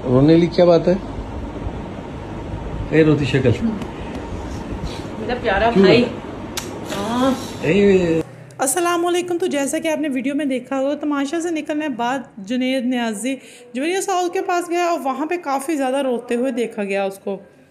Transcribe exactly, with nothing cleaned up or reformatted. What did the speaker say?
रोने ली क्या बात है? ए रोती शक्ल मेरा प्यारा भाई। अस्सलामुअलैकुम। तो जैसा कि आपने वीडियो में देखा होगा, तमाशा से निकलने के बाद जुनैद नियाज़ी जुवेरिया साउथ के पास गया और वहाँ पे काफ़ी ज़्यादा रोते हुए देखा गया उसको।